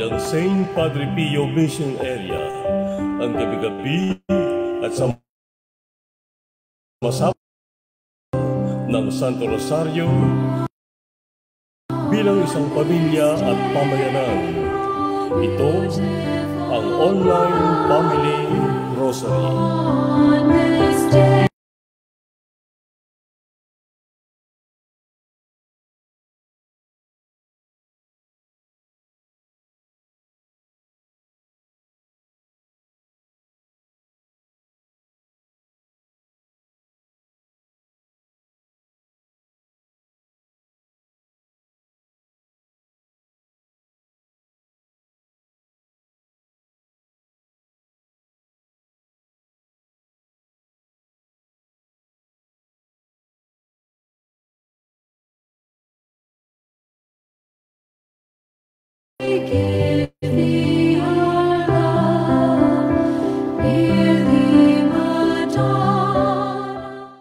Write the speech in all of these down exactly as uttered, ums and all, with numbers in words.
ng Saint Padre Pio Mission Area, ang gabi-gabi at sama-sama ng Santo Rosaryo bilang isang pamilya at pamayanan. Ito ang online family Rosary. Give thee our love, hear thee, Madonna.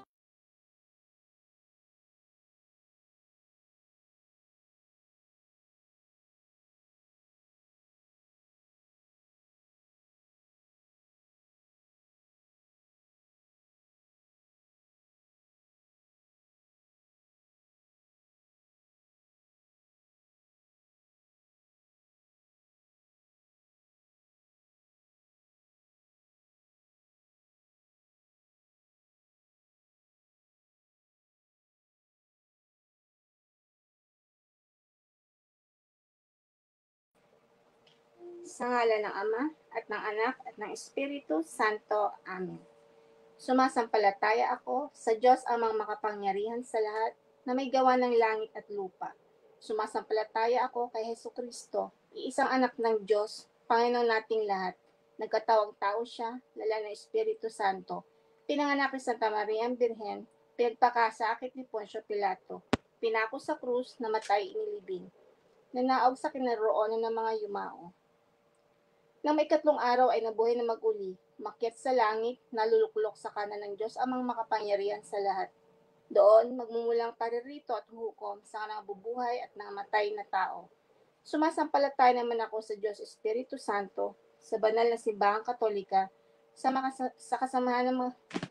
Sa ngalan ng Ama, at ng Anak, at ng Espiritu Santo. Amen. Sumasampalataya ako sa Diyos amang makapangyarihan sa lahat, na may gawa ng langit at lupa. Sumasampalataya ako kay Hesukristo, iisang anak ng Diyos, Panginoon nating lahat. Nagkatawang tao siya, lala ng Espiritu Santo. Pinanganak ni Santa Maria ang Birhen, pinagpakasakit ni Poncio Pilato. Pinako sa krus, namatay inilibing. Nanaog sa kinaroonan ng mga yumao. Nang may ikatlong araw ay nabuhay na mag-uli, makyat sa langit, naluluklok sa kanan ng Diyos amang makapangyarihan sa lahat. Doon, magmumulang paririto at hukom sa kanang bubuhay at namatay na tao. Sumasampalataya naman ako sa Diyos Espiritu Santo, sa banal na simbahang Katolika, sa, makasa- sa kasamahan ng mga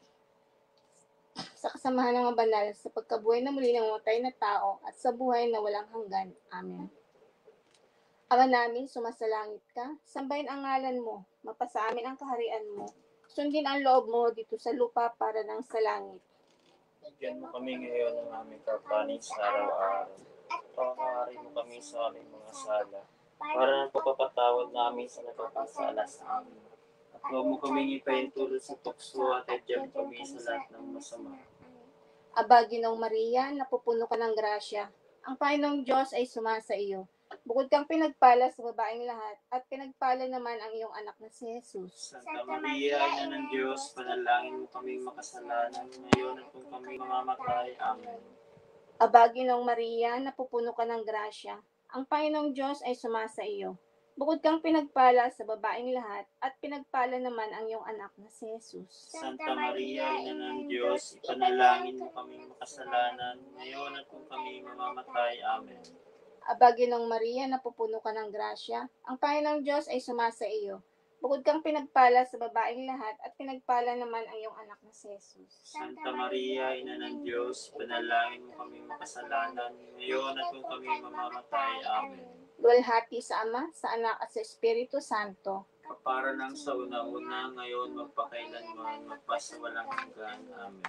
sa kasamahan ng mga banal, sa pagkabuhay na muli ng mamatay na tao, at sa buhay na walang hanggan. Amen. Ama namin, sumasalangit ka, sambahin ang ngalan mo, mapasa amin ang kaharian mo, sundin ang loob mo dito sa lupa para ng sa langit. Bigyan mo kami ngayon ng aming kapanin sa araw-araw. Pangahari mo kami sa aming mga sala, para ng pagpapatawad namin sa nagpapasala sa amin. At huwag mo kaming ipahintulot sa tukso at edyan kami sa lahat ng masama. Aba, Ginoong Maria, napupuno ka ng grasya. Ang Panginoong Diyos ay sumasa iyo. Bukod kang pinagpala sa babaeng lahat, at pinagpala naman ang iyong anak na si Jesus. Santa Maria, Ina ng Diyos, panalangin mo kaming makasalanan, ngayon at kung kami mamamatay. Amen. Aba, Ginoong Maria, napupuno ka ng grasya. Ang Panginoong Diyos ay sumasa iyo. Bukod kang pinagpala sa babaeng lahat, at pinagpala naman ang iyong anak na si Jesus. Santa Maria, Ina ng Diyos, ipanalangin mo kaming makasalanan, ngayon at kung kami mamamatay. Amen. Aba, Ginoong Maria, napupuno ka ng grasya. Ang Panginoong Diyos ay sumasa iyo. Bukod kang pinagpala sa babaeng lahat, at pinagpala naman ang iyong anak na si Jesus. Santa Maria, Ina ng Diyos, panalangin mo kaming makasalanan, ngayon at kung kami mamamatay. Amen. Luwalhati sa Ama, sa Anak, at sa Espiritu Santo. Kapara ng sa una-una, ngayon magpakailanman, magpasawalang hanggan. Amen.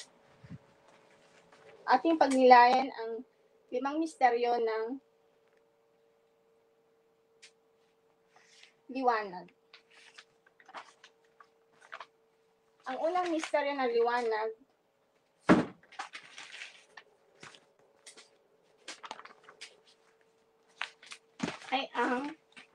Ating pagnilayan ang limang misteryo ng liwanag. Ang unang misteryo ng liwanag ay ang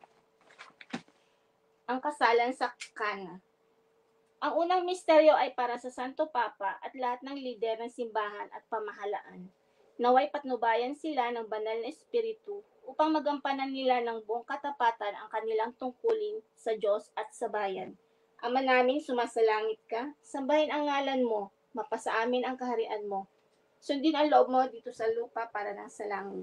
ang kasalan sa Kana. Ang unang misteryo ay para sa Santo Papa at lahat ng lider ng simbahan at pamahalaan. Naway patnubayan sila ng banal na espiritu upang magampanan nila ng buong katapatan ang kanilang tungkulin sa Diyos at sa bayan. Ama namin, sumasalangit ka, sambahin ang ngalan mo, mapasa amin ang kaharian mo. Sundin ang loob mo dito sa lupa para nang sa langit.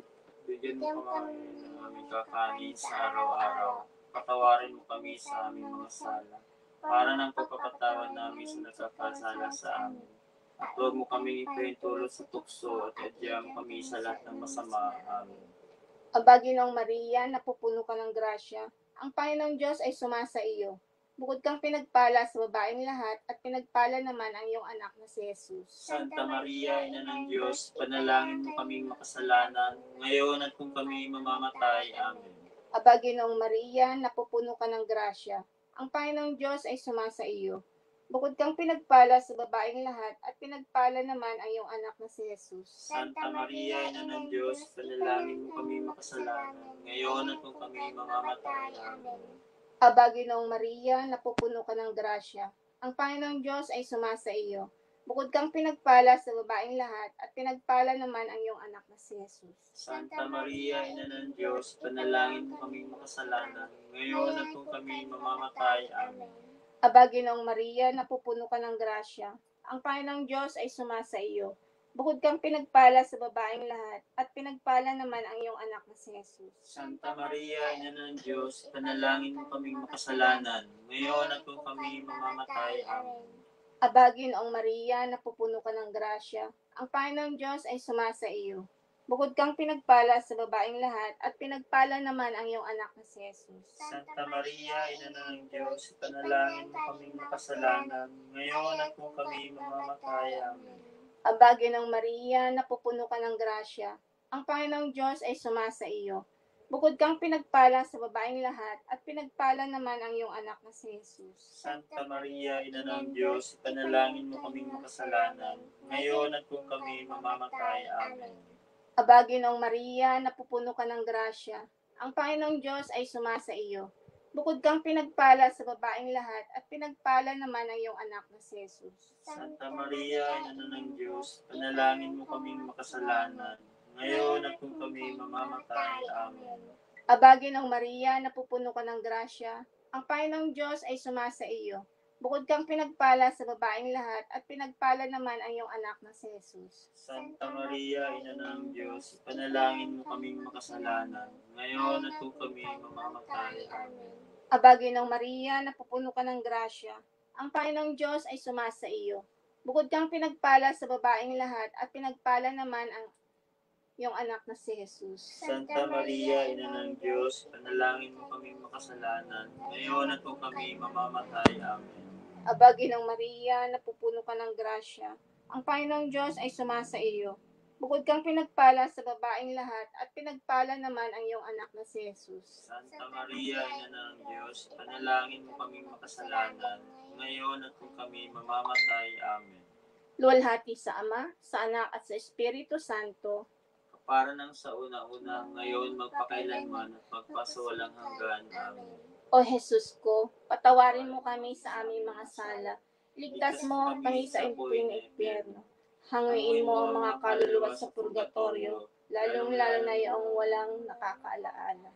Bigyan mo kami ng aming kakanin sa araw-araw. Patawarin mo kami sa aming mga sala, para ng pagpapatawad namin sa nagkakasala sa amin. At huwag mo kami ipahintulot sa tukso at adya mo kami sa lahat ng masama. Amen. Aba, Ginoong Maria, napupuno ka ng grasya. Ang Panginoong Diyos ay sumasa iyo. Bukod kang pinagpala sa babaeng lahat, at pinagpala naman ang iyong anak na si Jesus. Santa Maria, Ina ng Diyos, panalangin mo kaming makasalanan, ngayon at kung kami mamamatay. Amen. Aba, Ginoong Maria, napupuno ka ng grasya. Ang Panginoong Diyos ay sumasa iyo. Bukod kang pinagpala sa babaeng lahat, at pinagpala naman ang iyong anak na si Jesus. Santa Maria, Ina ng Diyos, panalangin mo kami makasalanan, ngayon at kung kami mamamatay. Amen. Aba, Ginoong Maria, napupuno ka ng grasya. Ang Panginoong Diyos ay sumasa iyo. Bukod kang pinagpala sa babaeng lahat, at pinagpala naman ang iyong anak na si Jesus. Santa Maria, Ina ng Diyos, panalangin mo kami makasalanan, ngayon at kung kami mamamatay. Amen. Aba, Ginoong Maria, napupuno ka ng grasya. Ang Panginoong Diyos ay sumasa iyo. Bukod kang pinagpala sa babaeng lahat, at pinagpala naman ang iyong anak na si Jesus. Santa Maria, Ina ng Diyos, panalangin mo kaming makasalanan, ngayon at kung kami mamamatay. Amen. Aba, Ginoong Maria, napupuno ka ng grasya. Ang Panginoong Diyos ay sumasa iyo. Bukod kang pinagpala sa babaeng lahat, at pinagpala naman ang iyong anak na si Jesus. Santa Maria, Ina ng Diyos, panalangin mo kaming makasalanan, ngayon at kung kami mamamatay. Amen. Aba, Ginoong Maria, napupuno ka ng grasya. Ang Panginoong Diyos ay sumasa iyo. Bukod kang pinagpala sa babaeng lahat, at pinagpala naman ang iyong anak na si Jesus. Santa Maria, Ina ng Diyos, panalangin mo kaming makasalanan, ngayon at kung kami mamamatay. Amen. Aba, Ginoong Maria, napupuno ka ng grasya. Ang Panginoong Diyos ay sumasa iyo. Bukod kang pinagpala sa babaeng lahat, at pinagpala naman ang iyong anak na si Jesus. Santa Maria, Ina ng Diyos, panalangin mo kaming makasalanan, ngayon at kung kami mamamatay. Amen. Aba, Ginoong Maria, napupuno ka ng grasya. Ang Panginoong Diyos ay sumasa iyo. Bukod kang pinagpala sa babaeng lahat, at pinagpala naman ang iyong anak na si Jesus. Santa Maria, Ina ng Diyos, panalangin mo kaming makasalanan, ngayon at kung kami mamamatay. Amen. Aba, Ginoong Maria, napupuno ka ng grasya. Ang Panginoong Diyos ay sumasa iyo. Bukod kang pinagpala sa babaeng lahat, at pinagpala naman ang iyong anak na si Jesus. Santa Maria, Ina ng Diyos, panalangin mo kaming makasalanan, ngayon at kung kami mamamatay. Amen. Aba, Ginoong Maria, napupuno ka ng grasya. Ang Panginoong Diyos ay sumasa iyo. Bukod kang pinagpala sa babaeng lahat, at pinagpala naman ang iyong anak na si Jesus. Santa Maria, Ina ng Diyos, panalangin mo kaming makasalanan, ngayon at kung kami mamamatay. Amen. Luwalhati sa Ama, sa Anak, at sa Espiritu Santo. Para nang sa una-una, ngayon magpakailanman at magpasawalang hanggan. Amen. O Jesus ko, patawarin mo kami sa aming mga sala. Ligtas mo kami sa impuing impyerno. Hanguin mo ang mga kaluluwa sa purgatorio, lalong-lalo na yung walang nakakaalaala.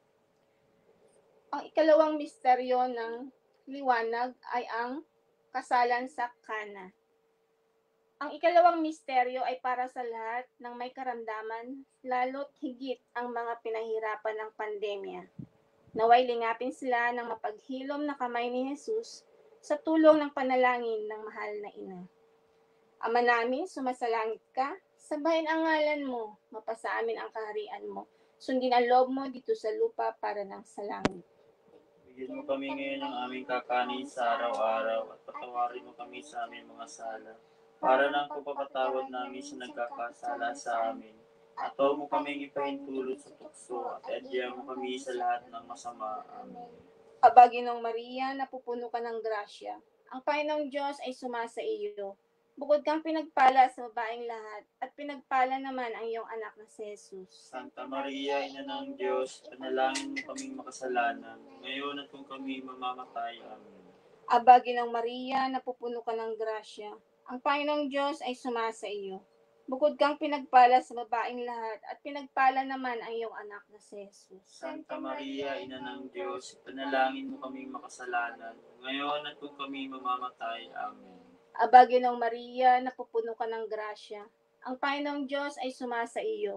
Ang ikalawang misteryo ng liwanag ay ang kasalan sa Kana. Ang ikalawang misteryo ay para sa lahat ng may karamdaman, lalo't higit ang mga pinahirapan ng pandemya. Naway lingapin sila ng mapaghilom na kamay ni Jesus sa tulong ng panalangin ng mahal na ina. Ama namin, sumasalangit ka, sambahin ang ngalan mo, mapasa amin ang kaharian mo, sundin ang loob mo dito sa lupa para ng sa langit. Bigyan mo kami ngayon ng aming kakanin sa araw-araw at patawarin mo kami sa aming mga sala, para ng pagpapatawad namin sa nagkakasala sa amin. At huwag mo kaming ipahintulot sa tukso at adya mo kami sa lahat ng masama. Amen. Aba, Ginoong Maria, napupuno ka ng grasya. Ang Panginoong Diyos ay sumasa iyo. Bukod kang pinagpala sa babaeng lahat, at pinagpala naman ang iyong anak na si Jesus. Santa Maria, Ina ng Diyos, panalangin mo kaming makasalanan, ngayon at kung kami mamamatay. Amen. Aba, Ginoong Maria, napupuno ka ng grasya. Ang Panginoong Diyos ay sumasa iyo. Bukod kang pinagpala sa babaeng lahat, at pinagpala naman ang iyong anak na si Jesus. Santa Maria, Ina ng Diyos, panalangin mo kaming makasalanan, ngayon at kung kami mamamatay. Amen. Aba, Ginoong Maria, napupuno ka ng grasya. Ang Panginoong Diyos ay sumasa iyo.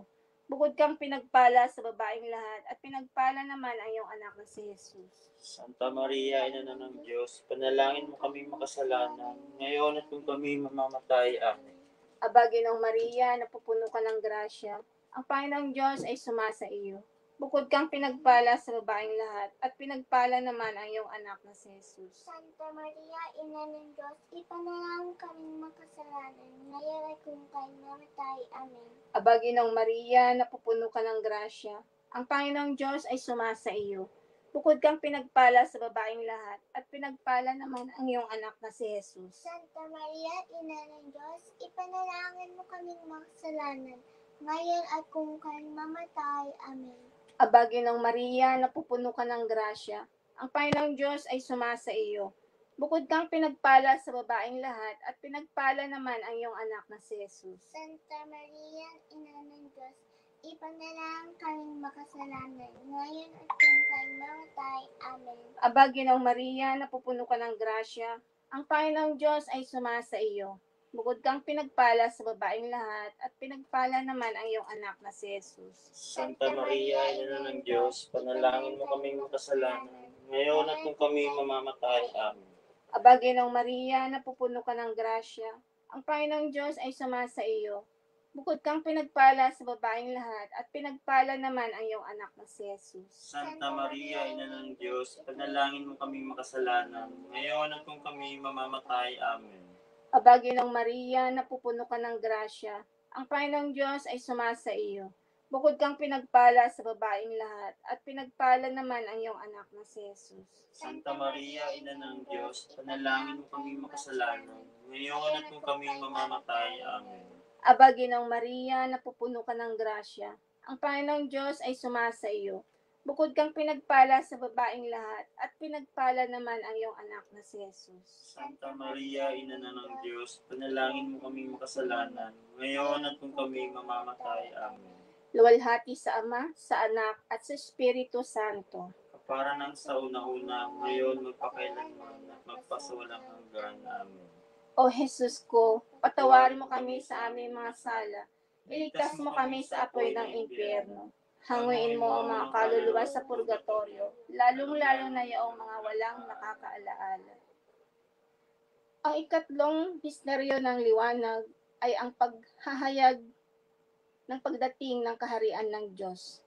Bukod kang pinagpala sa babaeng lahat, at pinagpala naman ang iyong anak na si Jesus. Santa Maria, Ina ng Diyos, panalangin mo kami makasalanan, ngayon at kung kami mamamatay. Amen. Aba, Ginoong Maria, napupuno ka ng grasya, ang Panginoong Diyos ay sumasa iyo. Bukod kang pinagpala sa babaeng lahat, at pinagpala naman ang iyong anak na si Jesus. Santa Maria, Ina ng Diyos, ipanalangin kaming makasalanan, ngayon ay kung kami mamatay. Amen. Aba, Ginoong Maria, napupuno ka ng grasya, ang Panginoong Diyos ay sumasa iyo. Bukod kang pinagpala sa babaeng lahat, at pinagpala naman ang iyong anak na si Jesus. Santa Maria, Ina ng Diyos, ipanalangin mo kaming makasalanan, ngayon at kung kami mamatay. Amen. Aba, Ginoong Maria, napupuno ka ng grasya, ang Panginoong Diyos ay sumasa iyo. Bukod kang pinagpala sa babaeng lahat, at pinagpala naman ang iyong anak na si Jesus. Santa Maria, Ina ng Diyos, ipanalangin kaming makasalanan, ngayon at kung kami mamatay. Amen. Aba, Ginoong Maria, napupuno ka ng grasya, ang Panginoong Diyos ay sumasa iyo. Bukod kang pinagpala sa babaeng lahat, at pinagpala naman ang iyong anak na si Jesus. Santa Maria, Ina ng Diyos, panalangin mo kami makasalanan, ngayon at kung kami mamamatay. Amen. Aba, Ginoong Maria, napupuno ka ng grasya, ang Panginoong Diyos ay sumasa iyo. Bukod kang pinagpala sa babaeng lahat, at pinagpala naman ang iyong anak na si Jesus. Santa Maria, Ina ng Diyos, panalangin mo kami makasalanan, ngayon at kung kami mamamatay. Amen. Aba, Ginoong Maria, napupuno ka ng grasya, ang Panginoong Diyos ay sumasa iyo. Bukod kang pinagpala sa babaeng lahat, at pinagpala naman ang iyong anak na si Jesus. Santa Maria, Ina ng Diyos, panalangin mo kami makasalanan, ngayon at kung kami mamamatay. Amen. Aba, Ginoong Maria, napupuno ka ng grasya, ang Panginoong Diyos ay sumasa iyo. Bukod kang pinagpala sa babaeng lahat, at pinagpala naman ang iyong anak na si Jesus. Santa Maria, Ina ng Diyos, panalangin mo kami makasalanan, ngayon at kung kami mamamatay. Amen. Luwalhati sa Ama, sa Anak, at sa Espiritu Santo. Kapara ng sa una-una, ngayon magpakailanman at magpasawalang hanggan. Amen. O Jesus ko, patawarin mo kami sa aming mga sala. Iligtas mo kami sa apoy ng impyerno. Hanguin mo ang mga kaluluwa sa purgatorio, lalong-lalo na yaong mga walang nakakaalaala. Ang ikatlong misteryo ng liwanag ay ang paghahayag ng pagdating ng kaharian ng Diyos.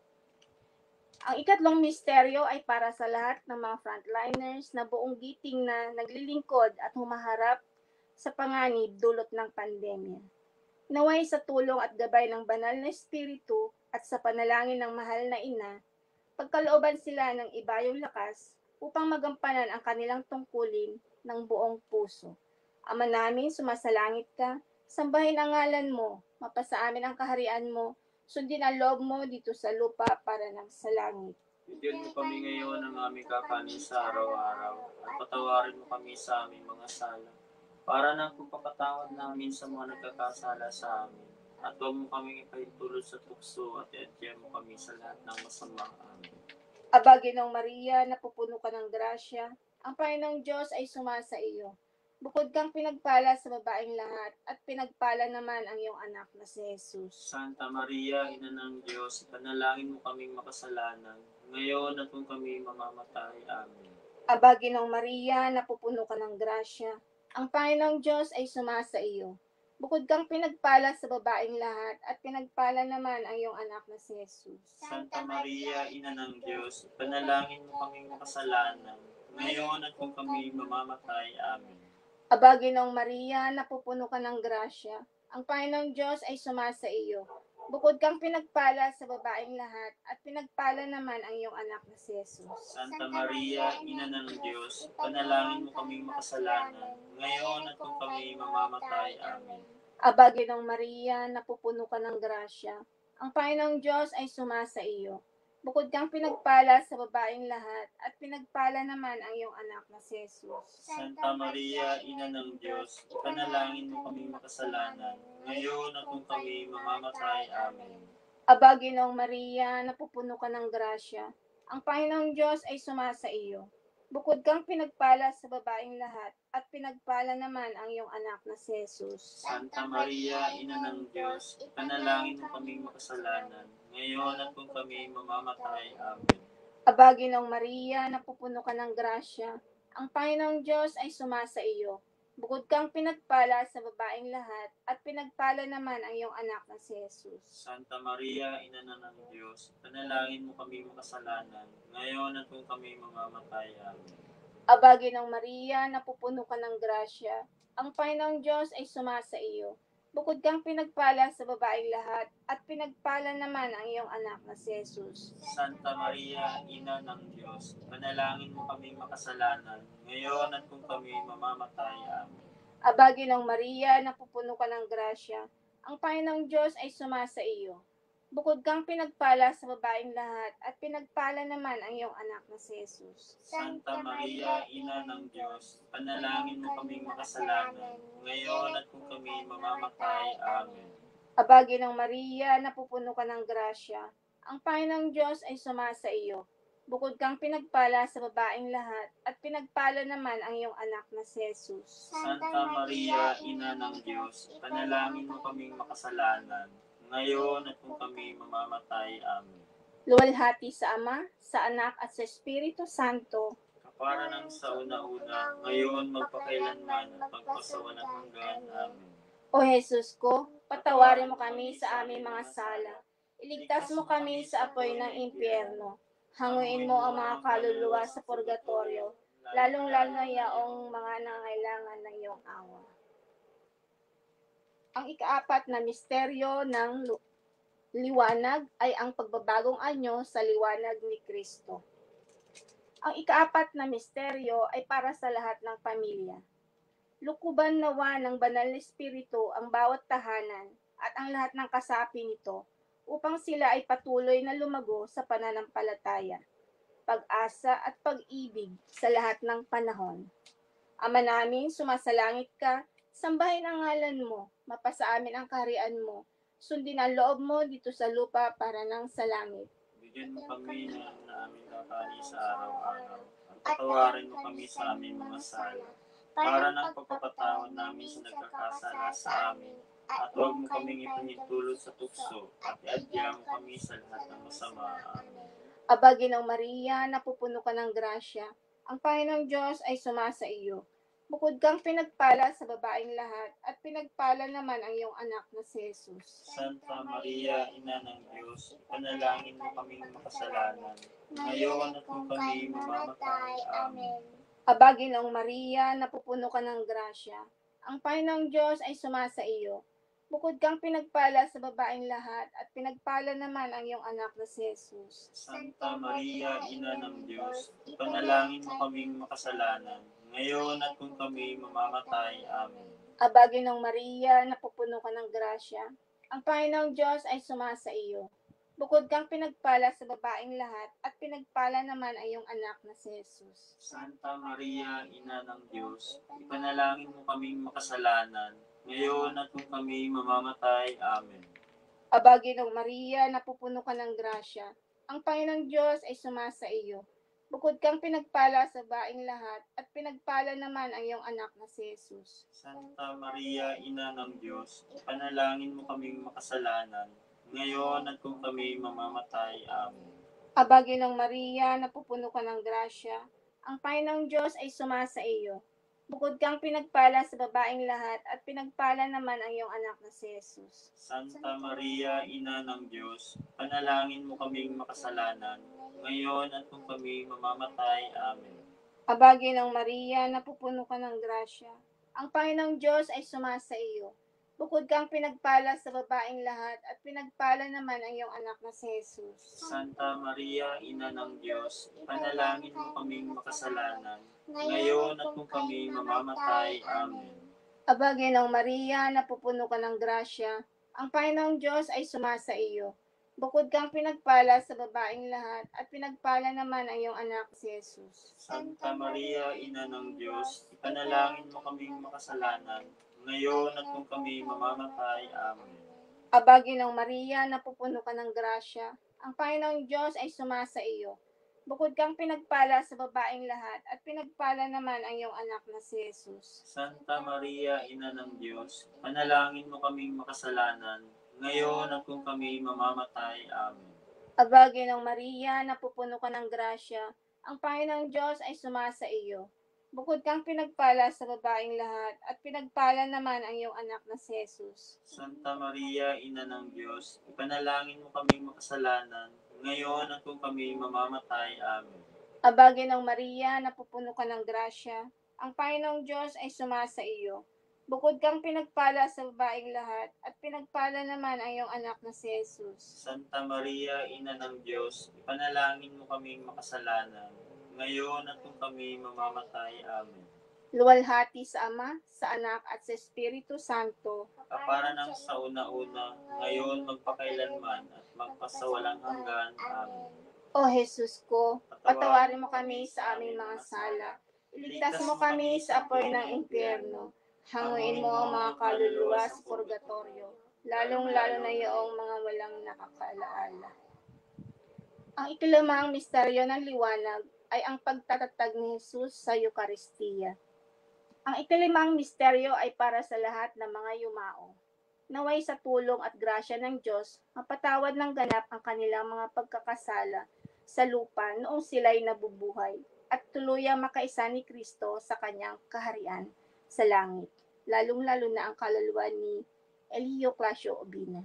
Ang ikatlong misteryo ay para sa lahat ng mga frontliners na buong giting na naglilingkod at humaharap sa panganib dulot ng pandemya. Naway sa tulong at gabay ng banal na Espiritu at sa panalangin ng mahal na Ina, pagkalooban sila ng ibayong lakas upang magampanan ang kanilang tungkulin ng buong puso. Ama namin, sumasalangit ka, sambahin ang ngalan mo, mapasa amin ang kaharian mo, sundin ang loob mo dito sa lupa para ng sa langit. Bigyan mo kami ngayon ng aming kakanin sa araw-araw at patawarin mo kami sa aming mga sala, para ng pagpapatawad namin sa mga nagkakasala sa amin. At huwag mo kami ipahintulot sa tukso at iadyan mo kami sa lahat ng masama. Amen. Aba, Ginoong Maria, napupuno ka ng grasya, ang Panginoong Diyos ay sumasa iyo. Bukod kang pinagpala sa babaeng lahat, at pinagpala naman ang iyong anak na si Jesus. Santa Maria, Ina ng Diyos, panalangin mo kaming makasalanan, ngayon at kung kami mamamatay. Amen. Aba, Ginoong Maria, napupuno ka ng grasya, ang Panginoong Diyos ay sumasa iyo. Bukod kang pinagpala sa babaeng lahat, at pinagpala naman ang iyong anak na si Jesus. Santa Maria, Ina ng Diyos, panalangin mo kaming makasalanan, ngayon at kung kami mamamatay. Amen. Aba, Ginoong Maria, napupuno ka ng grasya, ang Panginoong Diyos ay sumasa iyo. Bukod kang pinagpala sa babaeng lahat, at pinagpala naman ang iyong anak na si Jesus. Santa Maria, Ina ng Diyos, panalangin mo kaming makasalanan, ngayon at kung kami mamamatay. Amen. Aba, Ginoong Maria, napupuno ka ng grasya, ang Panginoong Diyos ay sumasa iyo. Bukod kang pinagpala sa babaeng lahat, at pinagpala naman ang iyong anak na si Jesus. Santa Maria, Ina ng Diyos, panalangin mo kaming makasalanan, ngayon at kung kami mamamatay. Amen. Aba, Ginoong Maria, napupuno ka ng grasya, ang Panginoong Diyos ay sumasa iyo. Bukod kang pinagpala sa babaeng lahat, at pinagpala naman ang iyong anak na si Jesus. Santa Maria, Ina ng Diyos, ipanalangin mo kaming makasalanan, ngayon at kung kami mamamatay. Amen. Aba, Ginoong Maria, napupuno ka ng grasya, ang Panginoong Diyos ay sumasa iyo. Bukod kang pinagpala sa babaeng lahat, at pinagpala naman ang iyong anak na si Jesus. Santa Maria, Ina na ng Diyos, panalangin mo kami makasalanan, ngayon at kung kami mamamatay. Amen. Aba, Ginoong Maria, napupuno ka ng grasya, ang Panginoong Diyos ay sumasa iyo. Bukod kang pinagpala sa babaeng lahat, at pinagpala naman ang iyong anak na si Jesus. Santa Maria, Ina ng Diyos, panalangin mo kami makasalanan, ngayon at kung kami mamamatay. Amen. Aba, Ginoong Maria, napupuno ka ng grasya, ang Panginoong Diyos ay sumasa iyo. Bukod kang pinagpala sa babaeng lahat, at pinagpala naman ang iyong anak na si Jesus. Santa Maria, Ina ng Diyos, panalangin mo kaming makasalanan, ngayon at kung kami mamamatay. Amen. Aba, Ginoong Maria, napupuno ka ng grasya, ang Panginoong Diyos ay sumasa iyo. Bukod kang pinagpala sa babaeng lahat, at pinagpala naman ang iyong anak na si Jesus. Santa Maria, Ina ng Diyos, panalangin mo kaming makasalanan, ngayon at kung kami mamamatay. Amen. Luwalhati sa Ama, sa Anak at sa Espiritu Santo. Kapara ng sa una-una, ngayon magpakailanman at magpasawalang hanggan. Amen. O Jesus ko, patawarin mo kami sa aming mga sala. Iligtas mo kami sa apoy ng impyerno. Hanguin mo ang mga kaluluwa sa purgatorio, lalong-lalo na yaong mga nangailangan ng iyong awa. Ang ikaapat na misteryo ng lu- liwanag ay ang pagbabagong anyo sa liwanag ni Kristo. Ang ikaapat na misteryo ay para sa lahat ng pamilya. Lukuban nawa ng banal na espiritu ang bawat tahanan at ang lahat ng kasapi nito upang sila ay patuloy na lumago sa pananampalataya, pag-asa at pag-ibig sa lahat ng panahon. Ama namin, sumasalangit ka, sambahin ang ngalan mo, mapasa amin ang kaharian mo, sundin ang loob mo dito sa lupa para nang sa langit. Bigyan mo kami ng aming kakanin sa araw-araw, at patawarin mo kami sa aming mga sala, para ng pagpapatawad namin sa nagkakasala sa amin, at huwag mo kaming ipahintulot sa tukso, at iadya mo kami sa lahat ng masama. Amen. Aba, Ginoong Maria, napupuno ka ng grasya, ang Panginoong Diyos ay sumasa iyo. Bukod kang pinagpala sa babaeng lahat, at pinagpala naman ang iyong anak na si Jesus. Santa Maria, Ina ng Diyos, panalangin mo kaming makasalanan, ngayon at kung kami mamamatay. Amen. Aba, Ginoong Maria, napupuno ka ng grasya, ang Panginoong Diyos ay sumasa iyo. Bukod kang pinagpala sa babaeng lahat, at pinagpala naman ang iyong anak na si Jesus. Santa Maria, Ina ng Diyos, panalangin mo kaming makasalanan, ngayon at kung kami mamamatay. Amen. Aba, Ginoong Maria, napupuno ka ng grasya, ang Panginoong Diyos ay sumasa iyo. Bukod kang pinagpala sa babaeng lahat, at pinagpala naman ang iyong anak na si Jesus. Santa Maria, Ina ng Diyos, ipanalangin mo kaming makasalanan, ngayon at kung kami mamamatay. Amen. Aba, Ginoong Maria, napupuno ka ng grasya, ang Panginoong Diyos ay sumasa iyo. Bukod kang pinagpala sa babaeng lahat, at pinagpala naman ang iyong anak na si Jesus. Santa Maria, Ina ng Diyos, ipanalangin mo kaming makasalanan, ngayon at kung kami mamamatay. Amen. Aba, Ginoong Maria, napupuno ka ng grasya, ang Panginoong Diyos ay sumasa iyo. Bukod kang pinagpala sa babaeng lahat, at pinagpala naman ang iyong anak na si Jesus. Santa Maria, Ina ng Diyos, panalangin mo kaming makasalanan, ngayon at kung kami mamamatay. Amen. Aba, Ginoong Maria, napupuno ka ng grasya, ang Panginoong Diyos ay sumasa iyo. Bukod kang pinagpala sa babaeng lahat, at pinagpala naman ang iyong anak na si Jesus. Santa Maria, Ina ng Diyos, panalangin mo kaming makasalanan, ngayon at kung kami mamamatay. Amen. Aba, Ginoong Maria, napupuno ka ng grasya, ang Panginoong Diyos ay sumasa iyo. Bukod kang pinagpala sa babaeng lahat, at pinagpala naman ang iyong anak si Jesus. Santa Maria, Ina ng Diyos, ipanalangin mo kaming makasalanan, ngayon at kung kami mamamatay. Amen. Aba, Ginoong Maria, napupuno ka ng grasya, ang Panginoong Diyos ay sumasa iyo. Bukod kang pinagpala sa babaeng lahat, at pinagpala naman ang iyong anak na si Jesus. Santa Maria, Ina ng Diyos, panalangin mo kaming makasalanan, ngayon at kung kami mamamatay. Amen. Aba, Ginong Maria, napupuno ka ng grasya, ang Panginoong Diyos ay sumasa iyo. Bukod kang pinagpala sa babaeng lahat, at pinagpala naman ang iyong anak na si Jesus. Santa Maria, Ina ng Diyos, ipanalangin mo kaming makasalanan, ngayon at kung kami mamamatay. Amen. Aba, Ginong Maria, napupuno ka ng grasya, ang Panginoong Diyos ay sumasa iyo. Bukod kang pinagpala sa babaeng lahat, at pinagpala naman ang iyong anak na si Jesus. Santa Maria, Ina ng Diyos, ipanalangin mo kaming makasalanan, ngayon at kung kami mamamatay. Amen. Luwalhati sa Ama, sa Anak, at sa Espiritu Santo. Kapara ng sa una-una, ngayon magpakailanman at magpasawalang hanggan. Amen. O Jesus ko, patawarin mo kami sa aming mga sala. Iligtas mo kami sa apoy ng impyerno. Hanguin mo ang mga kaluluwa sa purgatorio, lalong-lalo na iyong mga walang nakakaalaala. Ang ikalimang misteryo ng liwanag ay ang pagtatatag ni Jesus sa Eucharistia. Ang ikalimang misteryo ay para sa lahat ng mga yumao. Naway sa tulong at grasya ng Diyos, mapatawad ng ganap ang kanilang mga pagkakasala sa lupa noong sila'y nabubuhay, at tuluyang makaisa ni Kristo sa kanyang kaharian sa langit, lalong-lalo na ang kaluluwa ni Elio Clasio Obina.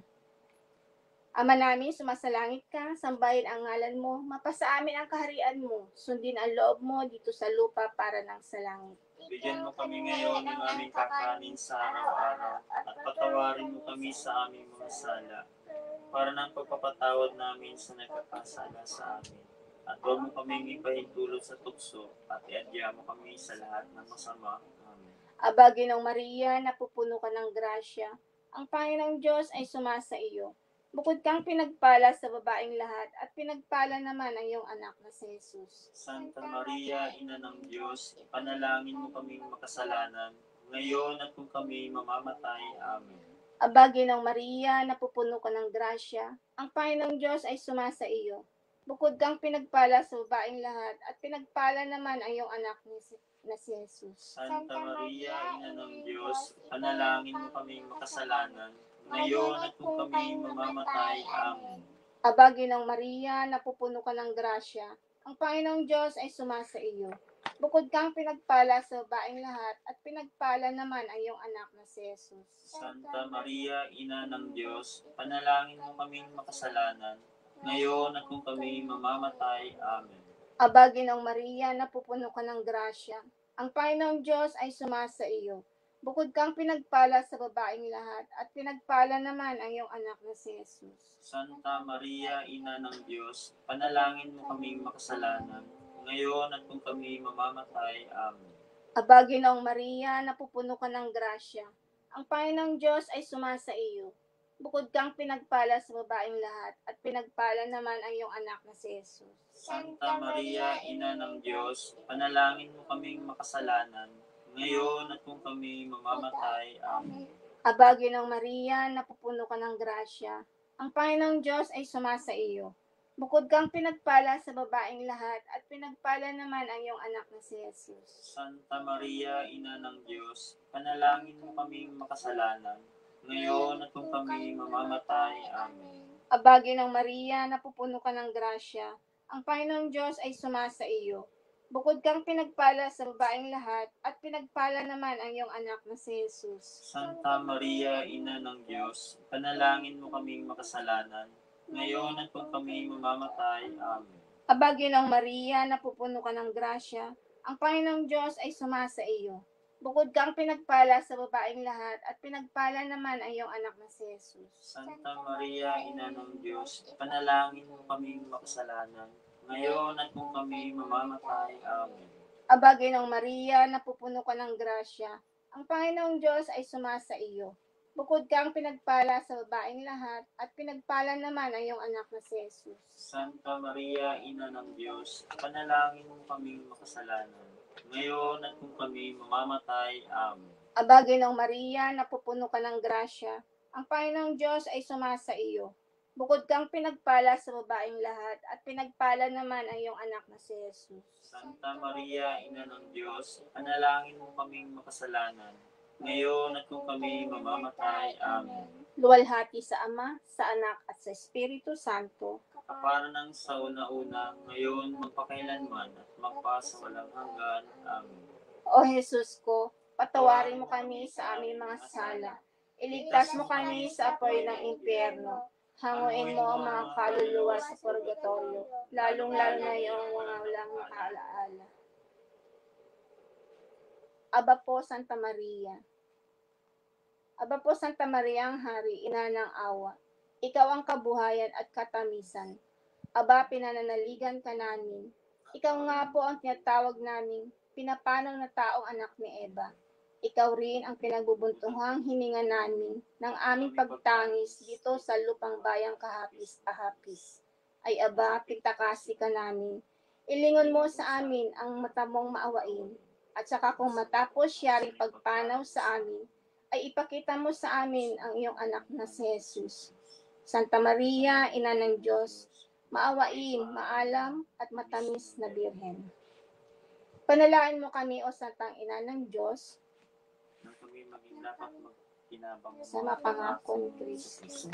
Ama namin, sumasalangit ka, sambahin ang ngalan mo, mapasa amin ang kaharian mo, sundin ang loob mo dito sa lupa para ng sa langit. Bigyan mo kami ngayon ng aming kakanin sa araw-araw, at patawarin mo kami sa aming mga sala, para ng pagpapatawad namin sa nagkakasala sa amin. At huwag mo kaming ipahintulot sa tukso, at iadya mo kami sa lahat ng masama. Amen. Aba, Ginong Maria, napupuno ka ng grasya, ang Panginoong Diyos ay sumasa iyo. Bukod kang pinagpala sa babaeng lahat, at pinagpala naman ang iyong anak na si Jesus. Santa Maria, Ina ng Diyos, ipanalangin mo kaming makasalanan, ngayon at kung kami mamamatay. Amen. Aba, Ginong Maria, napupuno ka ng grasya, ang Panginoong Diyos ay sumasa iyo. Bukod kang pinagpala sa babaeng lahat, at pinagpala naman ang iyong anak na si Jesus. Santa Maria, Ina ng Diyos, ipanalangin mo kaming makasalanan, ngayon at kung kami mamamatay. Amen. Aba, Ginong Maria, napupuno ka ng grasya, ang Panginoong Diyos ay sumasa iyo. Bukod kang pinagpala sa babaeng lahat, at pinagpala naman ang iyong anak na si Jesus. Santa Maria, Ina ng Diyos, panalangin mo kaming makasalanan, ngayon at kung kami mamamatay. Amen. Aba, Ginong Maria, napupuno ka ng grasya, ang Panginoong Diyos ay sumasa iyo. Bukod kang pinagpala sa babaeng lahat, at pinagpala naman ang iyong anak na si Jesus. Santa Maria, Ina ng Diyos, panalangin mo kaming makasalanan, ngayon at kung kami mamamatay. Amen. Aba, Ginong Maria, napupuno ka ng grasya, ang Panginoong Diyos ay sumasa iyo. Bukod kang pinagpala sa babaeng lahat, at pinagpala naman ang iyong anak na si Jesus. Santa Maria, Ina ng Diyos, panalangin mo kaming makasalanan, ngayon at kung kami mamamatay. Amen. Aba, Ginong Maria, napupuno ka ng grasya, ang Panginoong Diyos ay sumasa iyo. Bukod kang pinagpala sa babaeng lahat, at pinagpala naman ang iyong anak na si Jesus. Santa Maria, Ina ng Diyos, panalangin mo kaming makasalanan, ngayon at kung kami mamamatay. Amen. Aba, Ginong Maria, napupuno ka ng grasya, ang Panginoong Diyos ay sumasa iyo. Bukod kang pinagpala sa babaeng lahat, at pinagpala naman ang iyong anak na si Jesus. Santa Maria, Ina ng Diyos, panalangin mo kaming makasalanan, ngayon at kung kami mamamatay. Amen. Aba, Ginong Maria, napupuno ka ng grasya, ang Panginoong Diyos ay sumasa iyo. Bukod kang pinagpala sa babaeng lahat, at pinagpala naman ang iyong anak na si Jesus. Santa Maria, Ina ng Diyos, panalangin mo kaming makasalanan, ngayon at kung kami mamamatay. Amen. Aba, Ginong Maria, napupuno ka ng grasya, ang Panginoong Diyos ay sumasa iyo. Bukod kang pinagpala sa babaeng lahat, at pinagpala naman ang iyong anak na si Jesus. Santa Maria, Ina ng Diyos, panalangin mo kaming makasalanan, ngayon at kung kami mamamatay. Amen. Aba, Ginong Maria, napupuno ka ng grasya, ang Panginoong Diyos ay sumasa iyo. Bukod kang pinagpala sa babaeng lahat, at pinagpala naman ang iyong anak na si Jesus. Santa Maria, Ina ng Diyos, panalangin mo kaming makasalanan, ngayon at kung kami mamamatay. Amen. Luwalhati sa Ama, sa Anak, at sa Espiritu Santo. Kapara ng sa una-una, ngayon, magpakailanman, at magpasawalang hanggan. Amen. O Jesus ko, patawarin mo kami sa aming mga sala. Iligtas mo kami sa apoy ng impyerno. Hanguin mo ang mga kaluluwa sa purgatorio, lalong-lalo na yung mga walang nakaalaala. Aba po, Santa Maria. Aba po, Santa Maria ang Hari, Ina ng Awa. Ikaw ang kabuhayan at katamisan. Aba, pinananaligan ka namin. Ikaw nga po ang tinatawag naming pinapanaw na taong anak ni Eva. Ikaw rin ang pinagbubuntuhang hininga namin ng aming pagtangis dito sa lupang bayang kahapis-ahapis. Ay aba, pintakasi ka namin. Ilingon mo sa amin ang mata mong maawain. At saka kung matapos siya rin pagpanaw sa amin, ay ipakita mo sa amin ang iyong anak na si Jesus. Santa Maria, Ina ng Diyos, maawain, maalam, at matamis na Birhen. Panalangin mo kami, O Santang Ina ng Diyos, Nang kami maging dapat magkinabang sa mapangako ni Kristo.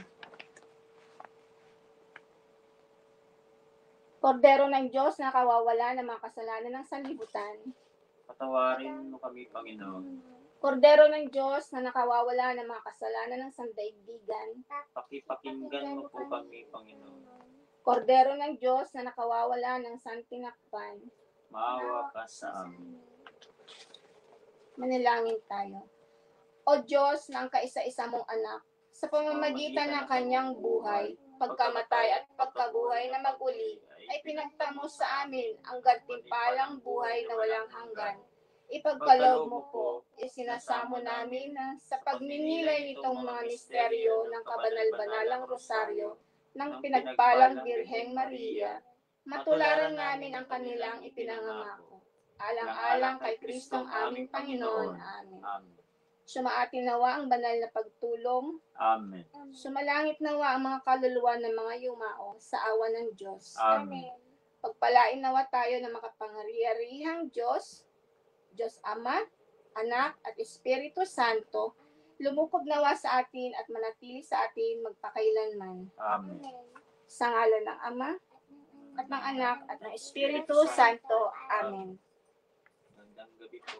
Kordero ng Diyos na kawawala ng mga kasalanan ng sanlibutan. Patawarin mo kami, Panginoon. Kordero ng Diyos na nakawawala ng mga kasalanan ng sandaigdigan. Pakipakinggan mo po kami, Panginoon. Kordero ng Diyos na nakawawala ng santinakpan. Maawa ka sa amin. Manalangin tayo. O Diyos na ang kaisa-isa mong anak, sa pamamagitan ng kanyang buhay, pagkamatay at pagkabuhay na maguli, ay pinagtamo sa amin ang gantimpalang buhay na walang hanggan. Ipagkaloob mo po, isinasamo namin na sa pagninilay nitong mga misteryo ng kabanal-banalang Rosaryo ng pinagpalang Birheng Maria, matularan namin ang kanilang ipinangangako. Alang-alang kay Kristong aming Panginoon. Amen. Amen. Sumaatin nawa ang banal na pagtulong. Amen. Sumalangit nawa ang mga kaluluwa ng mga yumao sa awa ng Diyos. Amen. Pagpalain nawa tayo ng makapangyarihang Diyos, Diyos Ama, Anak, at Espiritu Santo, lumukob nawa sa atin at manatili sa atin magpakailanman. Amen. Sa ngalan ng Ama, at ng Anak, at ng Espiritu Santo. Amen. Magandang gabi po.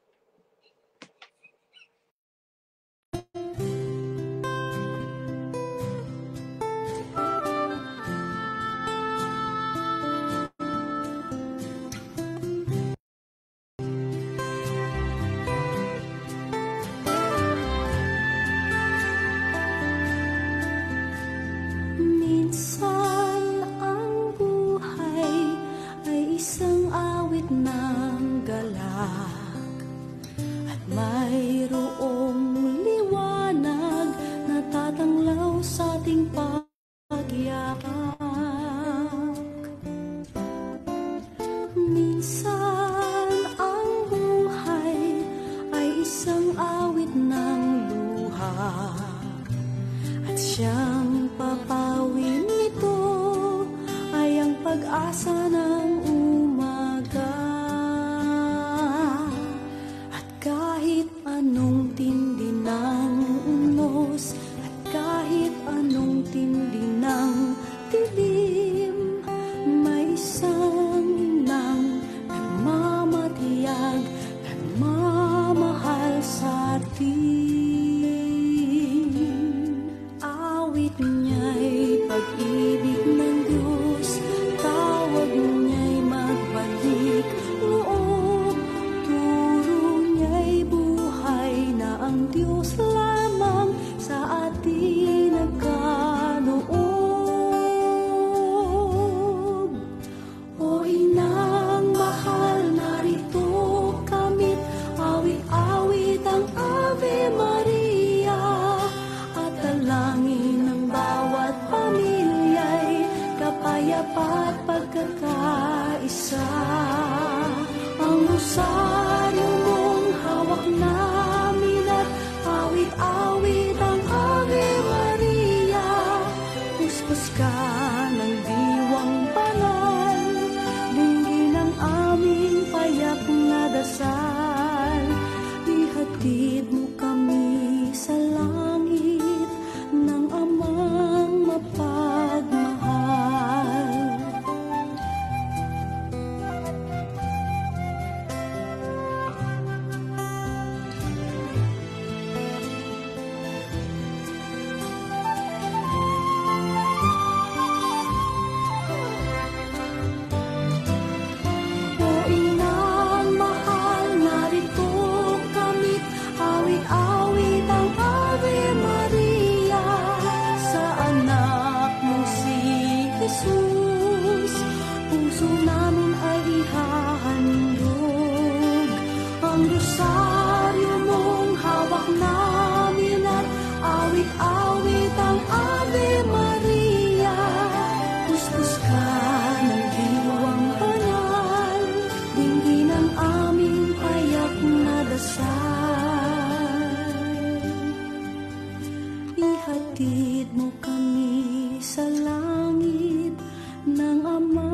Minsan ang buhay ay isang awit ng galak, at mayroong liwanag na tatanglaw sa ating pagyayak. Minsan ang buhay ay isang awit ng luha, at siyang papawin nito ay ang pag-asa ng umaga. At kahit anong tindi ng unos, at kahit anong tindi ng dilim, may isang inang nagmamatiyag, nagmamahal sa atin. Awit niya'y pag-ibig ng Diyos, tawag niya'y magbalik loob, turo niya'y buhay na ang Diyos lamang sa atin nagkaloob. O inang mahal, narito kamit, awit-awit ang Ave Maria, at dalangin ng bawat pamilya'y kapayapa at pagkakaisa. Ang rosaryo mong hawak namin, at awit-awit ang Ave Maria, puspos mo kami sa langit ng Ama.